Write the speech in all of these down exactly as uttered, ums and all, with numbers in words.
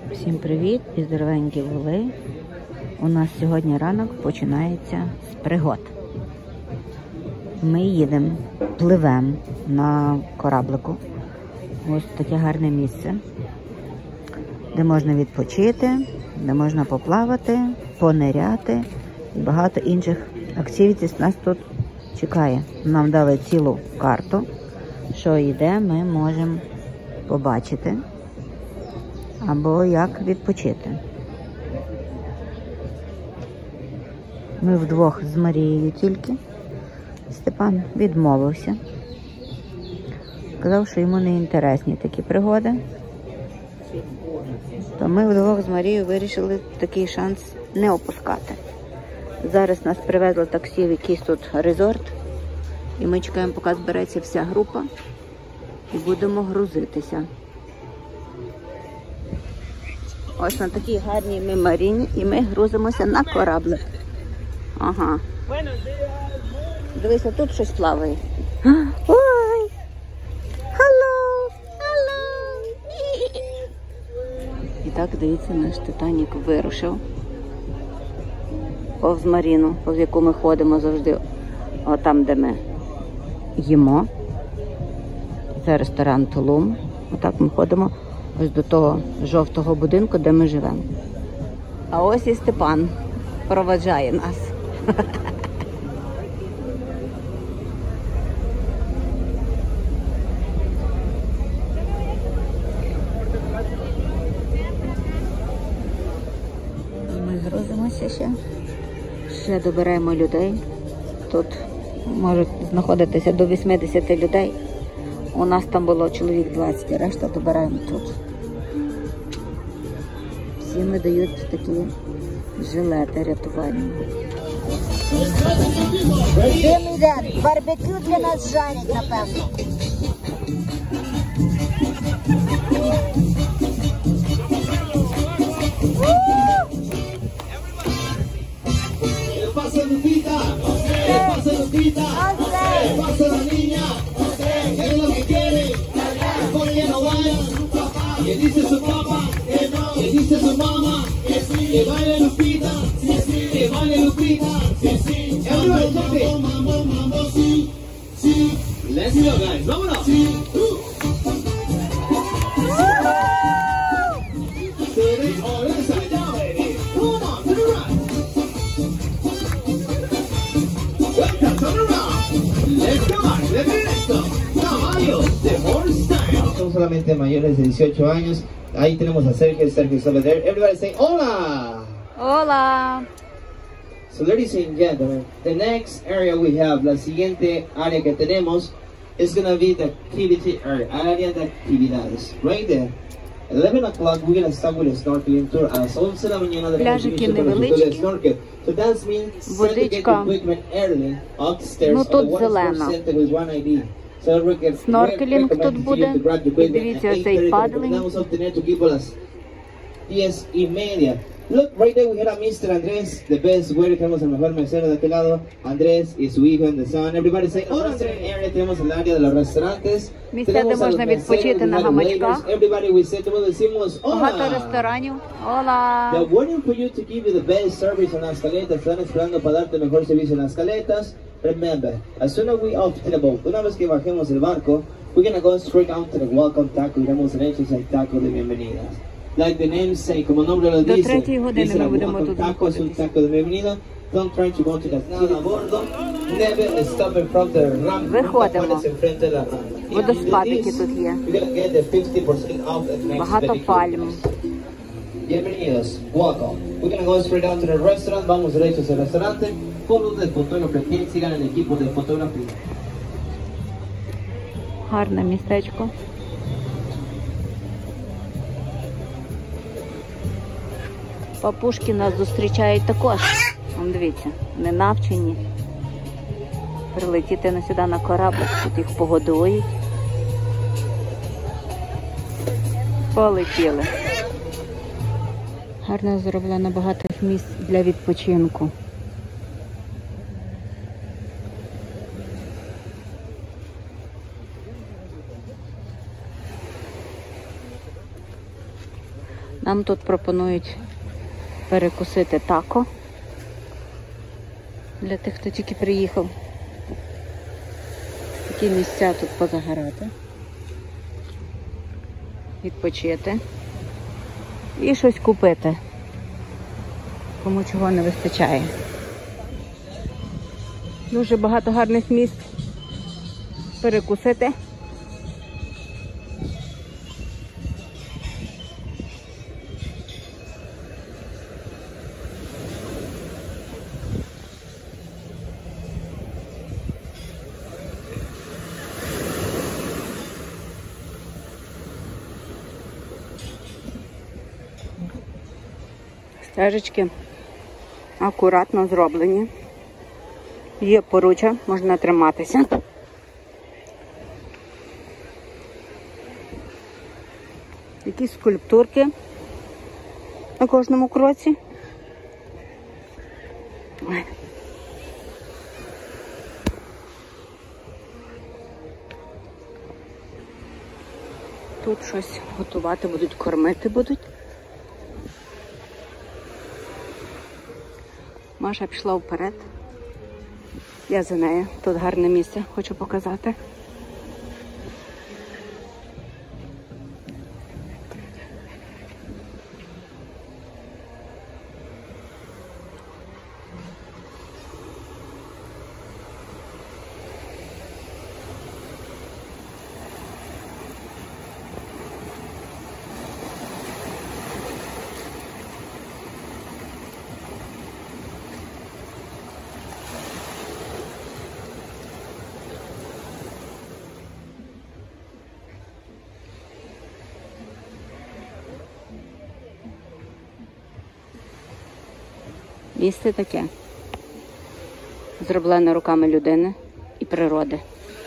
Всім привіт і здоровенькі були. У нас сьогодні ранок починається з пригод. Ми їдемо, пливемо на кораблику. Ось таке гарне місце, де можна відпочити, де можна поплавати, пониряти і багато інших активітіс нас тут чекає. Нам дали цілу карту, що і де ми можемо побачити або як відпочити. Ми вдвох з Марією тільки. Степан відмовився. Сказав, що йому не інтересні такі пригоди. То ми вдвох з Марією вирішили такий шанс не опускати. Зараз нас привезло таксі в якийсь тут резорт. І ми чекаємо, поки збереться вся група. І будемо грузитися. Ось на такій гарній ми маріні. І ми грузимося на кораблик. Ага. Дивися, тут щось плаває. Ой! Hello! Hello! І так, дивіться, наш Титанік вирушив повз Маріну, повз яку ми ходимо завжди. Отам, де ми їмо. Це ресторан Тулум. Отак ми ходимо ось до того жовтого будинку, де ми живемо. А ось і Степан проведжає нас. Ми грузимося ще. Ще добираємо людей. Тут можуть знаходитися до вісімдесят людей. У нас там було чоловік двадцять, решта добираємо тут. Всім видають такі жилети рятувальні. Дим іде, барбекю для нас жарять, напевно. Pasa Lupita, pasa Lupita, pasa la niña, ¿qué es lo que quiere? Porque ya no vaya, que dice su papá, que dice su mamá, que baile Lupita, que baile Lupita, everybody jump it, mambo, mambo, sí, sí, let's go guys, vámonos, sí, to the other side, now baby, come on, to the right. Son solamente mayores de dieciocho años. Ahí tenemos a Sergio, Sergio is over there. Everybody say hola! Hola! So ladies and gentlemen, the next area we have, la siguiente área que tenemos, is gonna be the activity area, área de actividades. Right there. eleven o'clock we're gonna start with a snorkeling tour. A las once de la mañana tenemos inicio con el tour de snorkel. So that means try to get the equipment early upstairs Ну, on the тут water зелена. sports center with one I D. So we can Сноркелінг тут буде. І дивіться, оцей падлінг. Terminamos obtener tu equipo a las diez y media. Look, right there we had a mister Andrés, the best waiter. Tenemos el mejor mesero de aquel lado, Andrés y su hijo and the son. Everybody say, hola, Andrés. Area tenemos el área de los restaurantes. Місце, де можна відпочити на гамачках. Everybody we say, todos decimos, Багато hola. ресторанів. Hola! They're waiting for you to give you the best service on las caletas. Están esperando para darte el mejor servicio en las caletas. Remember, as soon as we off to the boat, una vez que bajemos el barco, we're gonna go straight out to the welcome taco. Iremos derechos al taco de bienvenidas. Like the name say, como el nombre lo До dice, третьої години dice ми la будемо welcome тут taco es un знаходитися. taco de bienvenida. Don't try to go to the city a bordo. Never stop in front of the ramp. Виходимо. Nunca pares enfrente de la rampa. Водоспадики тут є. You're gonna get the fifty percent off at next Багато pedicure. пальм. Bienvenidos, welcome. We're gonna go straight down to the restaurant. Vamos derechos al restaurante. Fotos del fotógrafo. Aquí sigan el equipo de fotografía. Гарне містечко. Папушки нас зустрічають також. Вон, дивіться, вони навчені прилетіти на сюди на кораблик, тут їх погодують. Полетіли. Гарно зроблено багато місць для відпочинку. Нам тут пропонують перекусити тако для тих, хто тільки приїхав. Такі місця тут позагорати, відпочити і щось купити, кому чого не вистачає. Дуже багато гарних місць перекусити. Стежечки акуратно зроблені. Є поруччя, можна триматися. Якісь скульптурки на кожному кроці. Ой. Тут щось готувати будуть, кормити будуть. Маша пішла вперед. Я за нею. Тут гарне місце, хочу показати. Місце таке, зроблене руками людини і природи.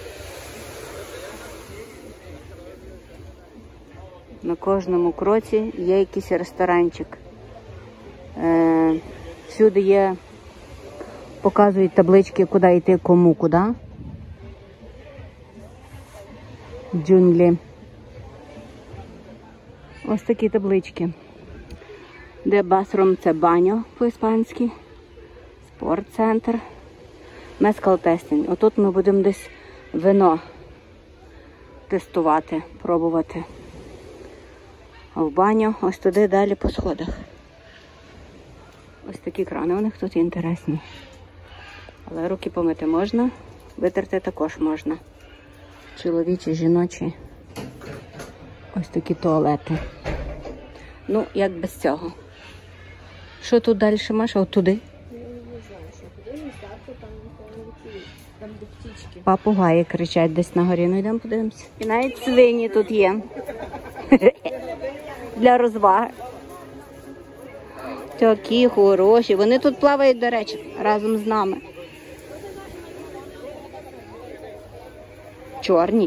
На кожному кроці є якийсь ресторанчик. Е, всюди є, показують таблички, куди йти, кому, куди. Джунглі. Ось такі таблички. Де басрум – це баньо по-іспанськи, спортцентр, мескал тестінг. Отут ми будемо десь вино тестувати, пробувати. А в баню ось туди далі по сходах. Ось такі крани у них тут інтересні. Але руки помити можна, витерти також можна. Чоловічі, жіночі. Ось такі туалети. Ну, як без цього. Що тут далі, Маша? От туди? Папугаї кричать десь на горі. Ну, йдемо подивимося. І навіть свині тут є. Для розваги. Такі хороші. Вони тут плавають, до речі, разом з нами. Чорні.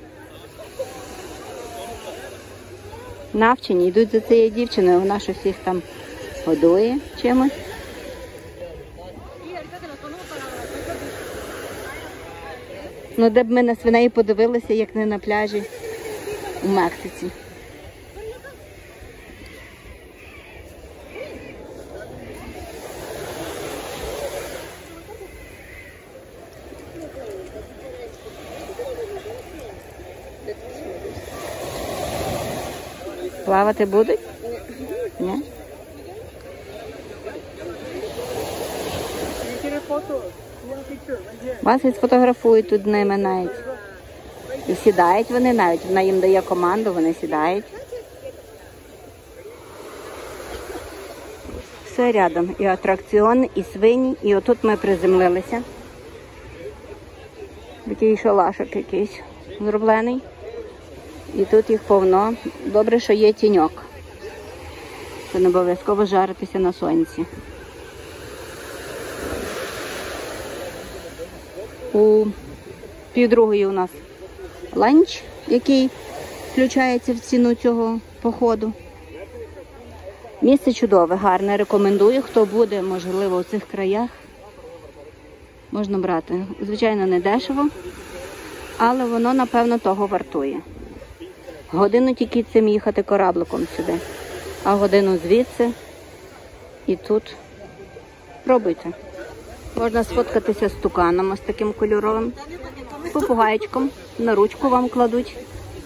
Навчені, йдуть за цією дівчиною, вона щось їх там годує чимось. Ну, де б ми на свиней подивилися, як не на пляжі у Мексиці. Плавати будуть? Ні? Вас і сфотографують тут ними навіть. І сідають вони навіть. Вона їм дає команду, вони сідають. Все рядом. І атракціон, і свині. І отут ми приземлилися. Такий шалашик якийсь зроблений. І тут їх повно. Добре, що є тіньок. Це не обов'язково жаритися на сонці. У півдругої у нас ланч, який включається в ціну цього походу. Місце чудове, гарне, рекомендую. Хто буде, можливо, у цих краях, можна брати. Звичайно, не дешево, але воно, напевно, того вартує. Годину тільки цим їхати корабликом сюди. а годину звідси і тут. Пробуйте. Можна сфоткатися з туканом ось таким кольоровим, попугайчиком, на ручку вам кладуть.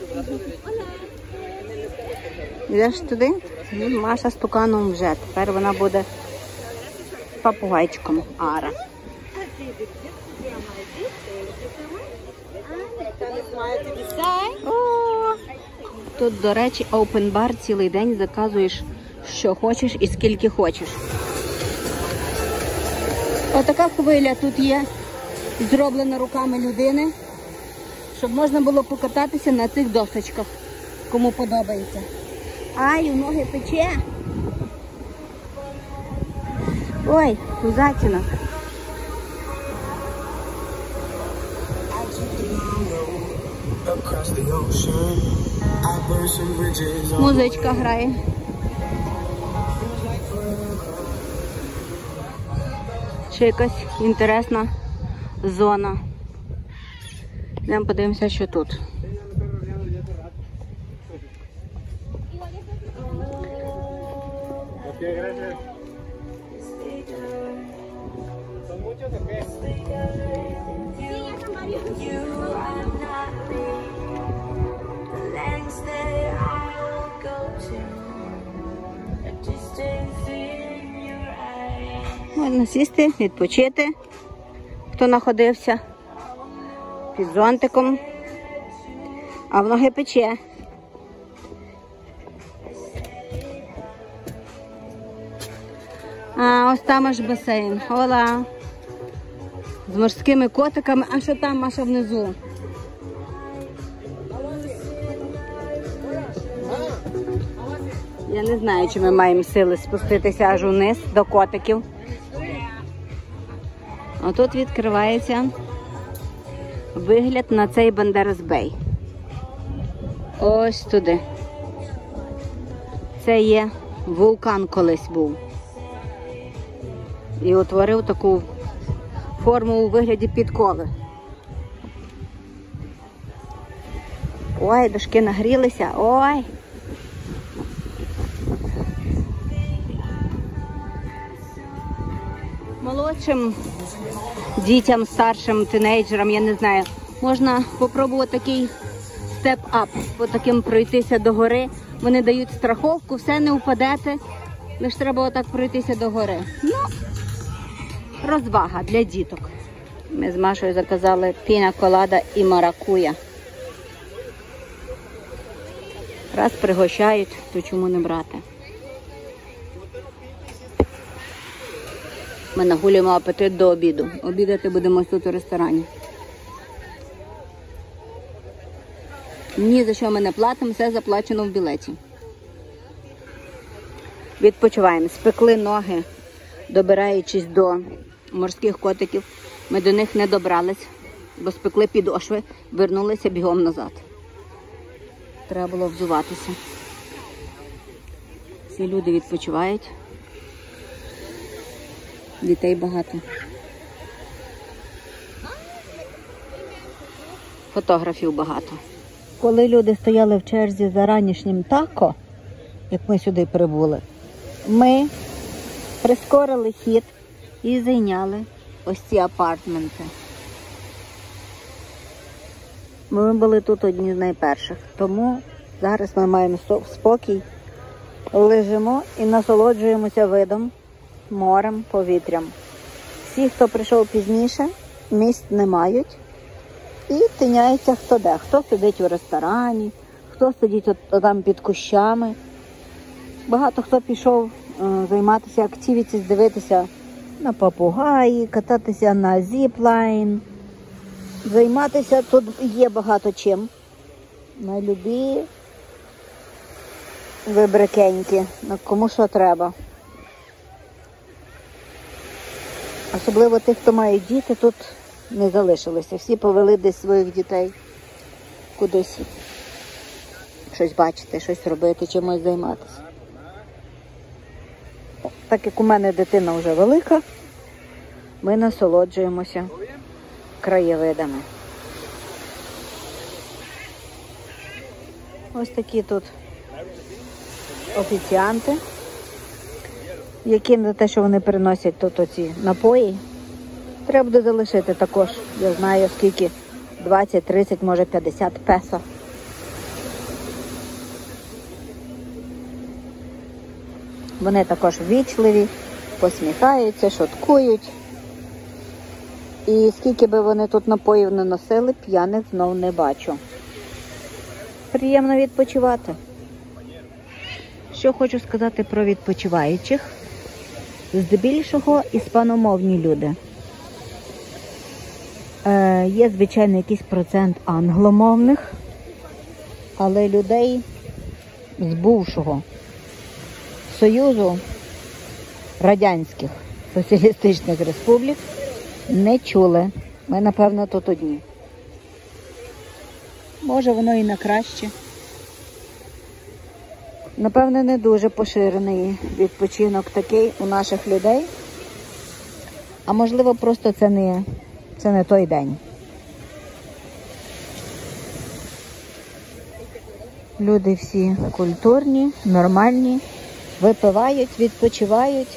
Йдеш туди, Маша з туканом вже. Тепер вона буде попугайчиком Ара. О, тут, до речі, open bar цілий день, заказуєш, що хочеш і скільки хочеш. Отака хвиля тут є, зроблена руками людини, щоб можна було покататися на цих досочках, кому подобається. Ай, у ноги пече. Ой, кузатінок. Музичка грає. Ще якась інтересна зона. Йдемо подивимося, що тут. Можна сісти, відпочити, хто знаходився під зонтиком, а в ноги пече. А ось там аж басейн. Ола. З морськими котиками. А що там, Маша, внизу? Я не знаю, чи ми маємо сили спуститися аж униз до котиків. А тут відкривається вигляд на цей Бандерас-Бей. Ось туди. Це є вулкан колись був. І утворив таку форму у вигляді підкови. Ой, дошки нагрілися, ой! Молодшим дітям, старшим, тинейджерам, я не знаю, можна попробувати такий степ-ап, по таким пройтися до гори. Вони дають страховку, все, не впадете, лише треба отак пройтися до гори. Ну, розвага для діток. Ми з Машою заказали піна-колада і маракуя. Раз пригощають, то чому не брати? Ми нагулюємо апетит до обіду. Обідати будемо тут у ресторані. Ні за що ми не платимо, все заплачено в білеті. Відпочиваємо. Спекли ноги, добираючись до морських котиків. Ми до них не добрались, бо спекли підошви, вернулися бігом назад. Треба було взуватися. Всі люди відпочивають. Дітей багато. Фотографів багато. Коли люди стояли в черзі за ранішнім тако, як ми сюди прибули, ми прискорили хід і зайняли ось ці апартменти. Ми були тут одні з найперших, тому зараз ми маємо спокій, лежимо і насолоджуємося видом, морем, повітрям. Всі, хто прийшов пізніше, місць не мають і тиняється хто де. Хто сидить у ресторані, хто сидить от, от там під кущами. Багато хто пішов е, займатися активітіс, дивитися на попугаї, кататися на зіплайн. Займатися тут є багато чим. На любі вибрикеньки, на кому що треба. Особливо тих, хто має діти, тут не залишилися. Всі повели десь своїх дітей кудись. Щось бачити, щось робити, чимось займатися. Так як у мене дитина вже велика, ми насолоджуємося краєвидами. Ось такі тут офіціанти, яким за те, що вони приносять тут оці напої, треба буде залишити також, я знаю скільки, двадцять, тридцять, може п'ятдесят песо. Вони також ввічливі, посміхаються, шуткують. І скільки би вони тут напоїв не носили, п'яних знов не бачу. Приємно відпочивати. Що хочу сказати про відпочиваючих. Здебільшого іспаномовні люди. Е, є, звичайно, якийсь процент англомовних, але людей з бувшого Союзу Радянських Соціалістичних Республік не чули. Ми, напевно, тут одні. Може, воно і на краще. Напевно, не дуже поширений відпочинок такий у наших людей. А можливо, просто це не, це не той день. Люди всі культурні, нормальні, випивають, відпочивають,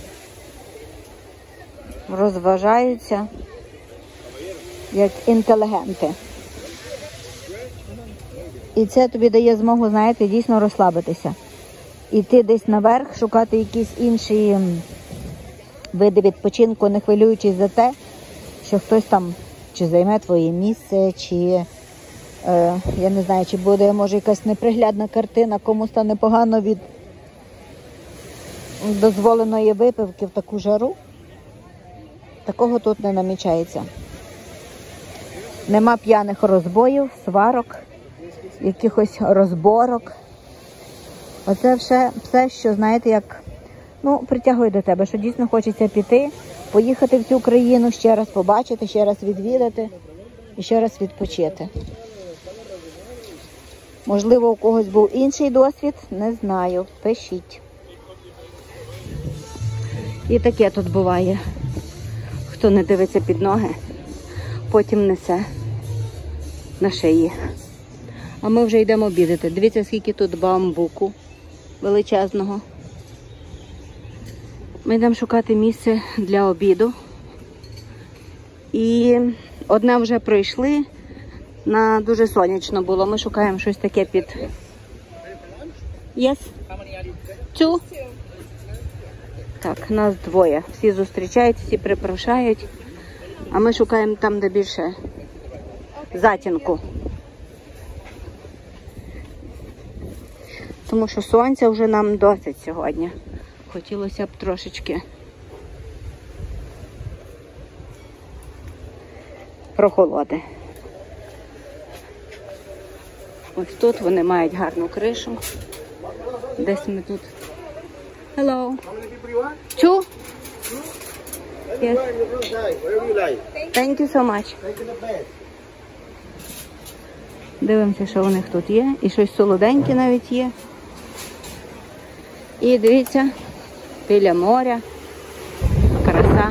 розважаються, як інтелігенти. І це тобі дає змогу, знаєте, дійсно розслабитися. Іти десь наверх, шукати якісь інші види відпочинку, не хвилюючись за те, що хтось там чи займе твоє місце, чи, е, я не знаю, чи буде, може, якась неприглядна картина, кому стане погано від дозволеної випивки в таку жару. Такого тут не намічається. Нема п'яних розбоїв, сварок, якихось розборок. Оце все, все, що, знаєте, як, ну, притягує до тебе, що дійсно хочеться піти, поїхати в цю країну, ще раз побачити, ще раз відвідати і ще раз відпочити. Можливо, у когось був інший досвід, не знаю, пишіть. І таке тут буває. Хто не дивиться під ноги, потім несе на шиї. А ми вже йдемо обідати. Дивіться, скільки тут бамбуку величезного. Ми йдемо шукати місце для обіду. І одне вже пройшли, на дуже сонячно було. Ми шукаємо щось таке під... Yes? Two? Так, нас двоє. Всі зустрічають, всі припрошають. А ми шукаємо там, де більше затінку. Тому що сонця вже нам досить сьогодні. Хотілося б трошечки прохолоди. Ось тут вони мають гарну кришу. Десь ми тут. Hello. Two? Yes. Thank you so much. Дивимося, що у них тут є. І щось солоденьке навіть є. І дивіться, біля моря. Краса.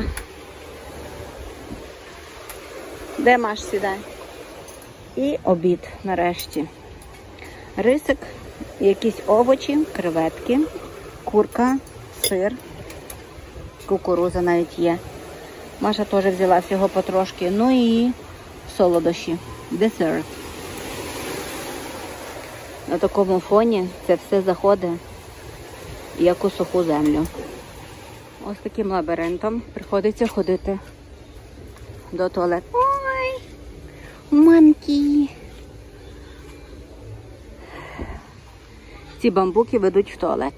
Де Маш сідай? І обід нарешті. Рисик, якісь овочі, креветки, курка, сир, кукурудза навіть є. Маша теж взяла всього потрошки. Ну і солодощі. Десерт. На такому фоні це все заходить як у суху землю. Ось таким лабіринтом приходиться ходити до туалету. Ой, мамки! Ці бамбуки ведуть в туалет.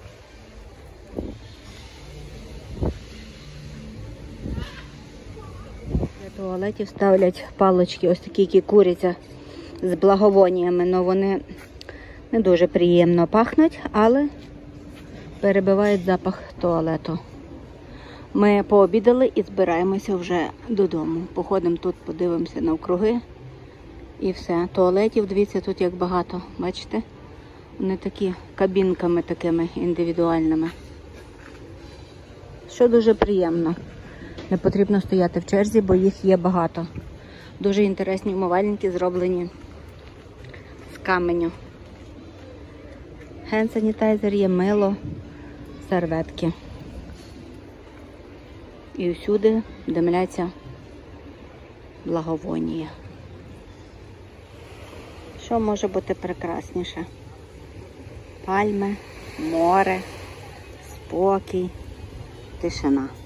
Для туалетів ставлять палички, ось такі, які куряться з благовоніями, але вони не дуже приємно пахнуть, але перебивають запах туалету. Ми пообідали і збираємося вже додому. Походимо тут, подивимося навкруги і все. Туалетів, дивіться, тут як багато, бачите? Вони такі кабінками такими індивідуальними. Що дуже приємно. Не потрібно стояти в черзі, бо їх є багато. Дуже інтересні вмивальники, зроблені з каменю. Хенд-санітайзер є, мило, серветки. І всюди димляться благовонія. Що може бути прекрасніше? Пальми, море, спокій, тишина.